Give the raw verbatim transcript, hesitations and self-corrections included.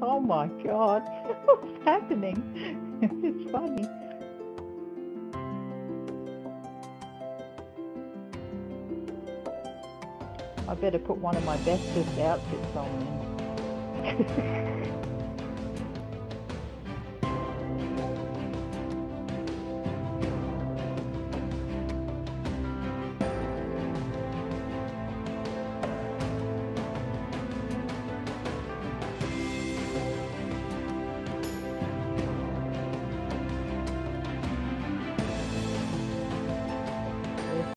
Oh my God, what's happening? It's funny. I better put one of my bestest outfits on then.